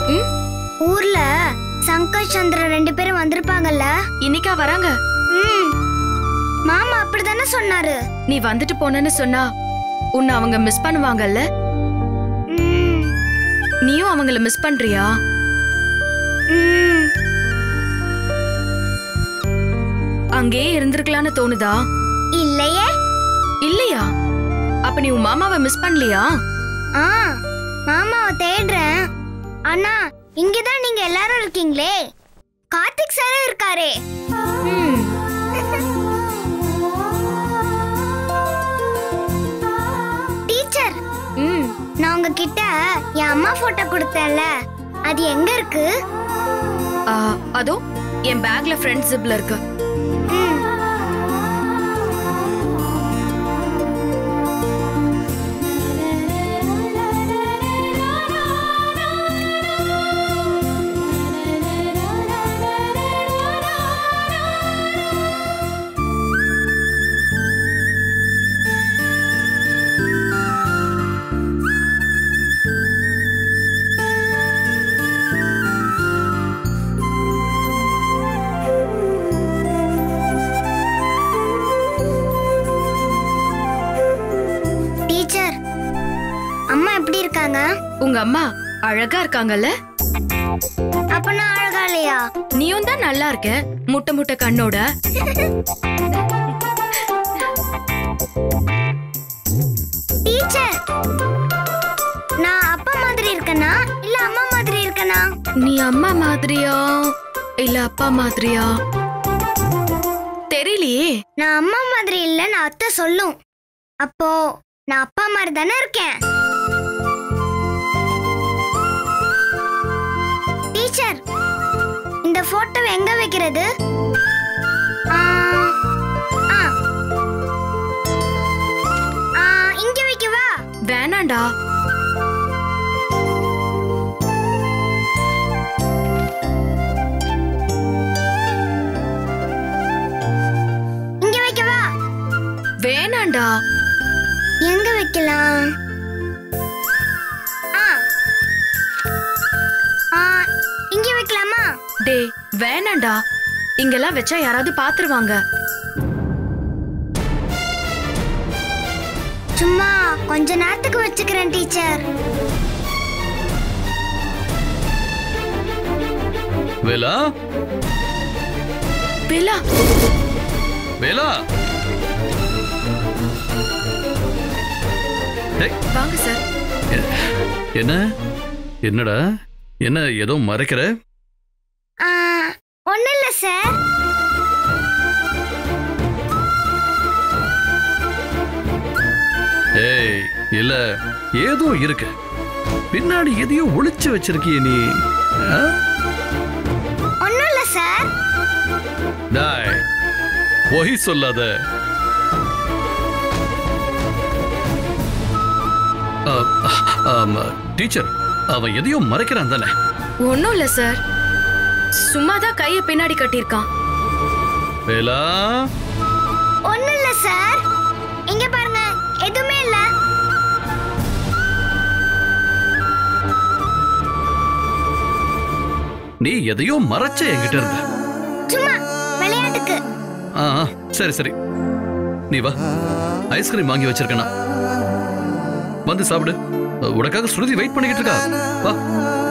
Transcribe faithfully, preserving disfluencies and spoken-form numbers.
ஊர்ல சங்கர் சந்திரன் ரெண்டு பேரும் வந்திருப்பாங்கல்ல. இன்னைக்கா வராங்க? மாமா அப்படிதானே சொன்னாரு. நீ வந்துட்டு போனேன்னு சொன்னா உன்னை அவங்க மிஸ் பண்ணுவாங்கல்ல. நீயும் அவங்கள மிஸ் பண்றியா? அங்கேயே இருந்திருக்கலான்னு தோணுதா? இல்லையே. இல்லையா? அப்ப நீ உன் மாமாவை மிஸ் பண்ணலையா? ஆ, மாமாவை தேடுறேன். ஆனா இங்கதான் நீங்க எல்லாரும் இருக்கீங்களே. கார்த்திக் சார் இருக்காரே. டீச்சர், நான் உங்ககிட்ட என் அம்மா போட்டோ கொடுத்தேன்ல, அது எங்க இருக்கு? அதோ என் பேக்ல ஃப்ரண்ட் ஜிப்ல இருக்கு. உங்க அம்மா அழகா இருக்காங்கல்ல? அப்ப நான் அழகா இல்லையா? நீயும் தான் நல்லா இருக்க, முட்டை முட்டை கண்ணோட. டீச்சர், நான் அப்பா மாதிரி இருக்கனா இல்ல அம்மா மாதிரி இருக்கனா? நீ அம்மா மாதிரியா இல்ல அப்பா மாதிரியா தெரியலையே. நான் அம்மா மாதிரி இல்ல, நான் அத்தை சொல்லும். அப்போ நான் அப்பா மாதிரி தானே இருக்கேன். டீச்சர், இந்த போட்டோ எங்க வைக்கிறது? இங்க வைக்கவா? வேணாண்டா. இங்க வைக்கவா? வேணாண்டா. எங்க வைக்கலாம்? இங்க வைக்கலாமா? டே, வேணாண்டா. இங்கெல்லாம் வச்சா யாராவது பாத்துருவாங்க. சும்மா கொஞ்ச நேரத்துக்கு வச்சுக்கிறேன் டீச்சர். வேலா, வேலா, வேலா, வாங்க சார். என்ன என்னடா, என்ன ஏதோ மறைக்கிற? ஒண்ணு இல்ல சார். ஏய், இல்ல ஏதோ இருக்கு. பின்னாடி எதையோ ஒளிச்சு வச்சிருக்கிய நீ. ஒண்ணு இல்ல சார். டேய், பொய் சொல்லாத. டீச்சர், அவன் எதையோ மறைக்கிறான் தானே? ஒண்ணும் இல்ல சார், சும்மாதான் கைய பின்னாடி கட்டியிருக்கான். வேலா, ஒண்ணும் இல்ல சார். இங்க பாருங்க, எதுவுமே இல்ல. நீ எதையோ மறைச்ச என்கிட்ட இருந்த. சும்மா விளையாட்டுக்கு. சரி சரி, நீ வா. ஐஸ்கிரீம் வாங்கி வச்சிருக்கேனா, வந்து சாப்பிடு. உனக்காக ஸ்ருதி வெயிட் பண்ணிக்கிட்டு இருக்கா. வா.